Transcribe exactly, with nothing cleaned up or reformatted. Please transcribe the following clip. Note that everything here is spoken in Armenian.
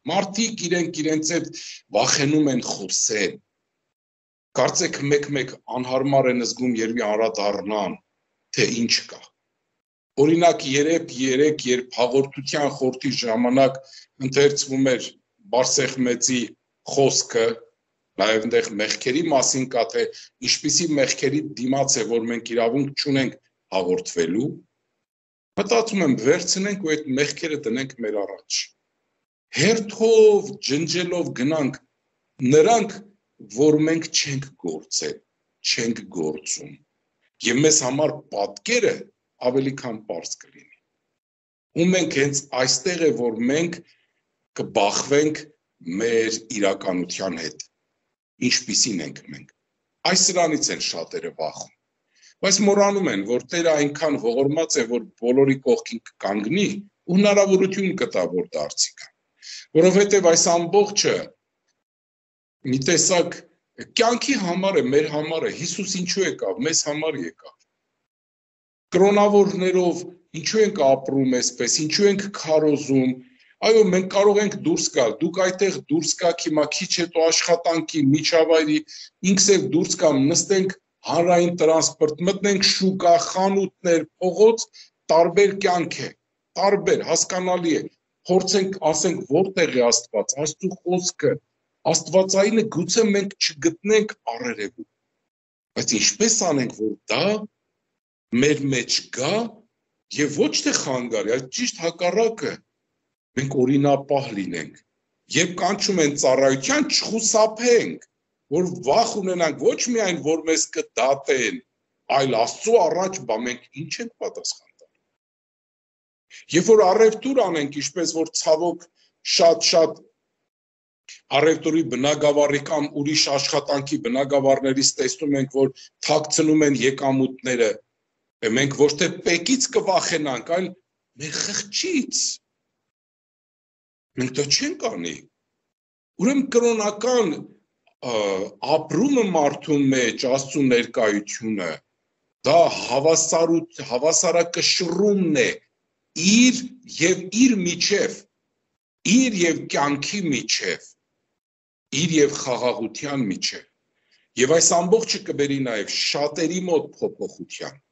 Մարդիկ իրենք իրենց հետ վախենում են խոսել։ Կարծեք մեկ-մեկ անհարմար են զգում, երբ անդրադառնան, թե ինչ կա։ Օրինակ երեք երեք երբ հաղորդության խորհրդի ժամանակ ընթերցվում էր Բարսեղմեծի խոսքը, նաև այնտեղ մեղքերի մասին կա, թե ինչպիսի մեղքերի դիմաց է, որ մենք իրավունք չունենք հաղորդվելու, մտածում եմ վերցնենք ու այդ մեղքերը դնենք մեր առաջ։ Հերթով, ջնջելով գնանք նրանք, որ մենք չենք գործել, չենք գործում, եւ մեզ համար պատկերը ավելի քան պարզ կլինի։ Ու մենք հենց այստեղ է, որ մենք կբախվենք մեր իրականության հետ, ինչպիսին ենք մենք։ Այս սրանից են շատերը վախում, բայց մոռանում են, որ Տերը այնքան ողորմած է, որ բոլորի կողքին կկանգնի ու հնարավորություն կտա, որ դարձի գան, որովհետև այս ամբողջը մի տեսակ կյանքի համար է, մեր համար է, Հիսուս ինչու եկավ, մեզ համար եկավ։ Կրոնավորներով ինչու ենք ապրում այսպես, ինչու ենք քարոզում, այո, մենք կարող ենք դուրս գալ, դուք այդտեղ դուրս գաք հիմա քիչ հետո աշխատանքի, միջավայրի, ինքսև դուրս գամ, նստենք հանրային տրանսպորտ, մտնենք շուկա, խանութներ, փողոց, տարբեր կյանք է, տարբեր, հասկանալի է, փորձենք, ասենք, որտեղ է Աստված, Աստծո խոսքը, Աստվածայինը գուցե մենք չգտնենք առերևում, բայց ինչպես անենք, որ դա մեր մեջ գա եւ ոչ թե խանգարի, այլ ճիշտ հակառակը մենք օրինապահ լինենք, երբ կանչում են ծառայության չխուսափենք, որ վախ ունենանք ոչ միայն որ մեզ կդատեն, այլ Աստծո առաջ բա մենք ինչ ենք պատասխան տալու։ Երբ որ առևտուր անենք, ինչպես որ ցավոք շատ-շատ առևտուրի բնագավառի կամ ուրիշ աշխատանքի բնագավառներից տեսնում ենք, որ թաքցնում են եկամուտները, մենք ոչ թե պեկից կվախենանք, այլ մեր խղճից։ Մենք դա չենք անի։ Ուրեմն կրոնական ապրումը մարդու մեջ, Աստծո ներկայությունը, դա հավասարություն, հավասարակշռումն է իր եւ իր միջև, իր եւ կյանքի միջև, իր եւ խաղաղության միջև։ Եվ այս ամբողջը կբերի նաեւ շատերի մոտ փոփոխության։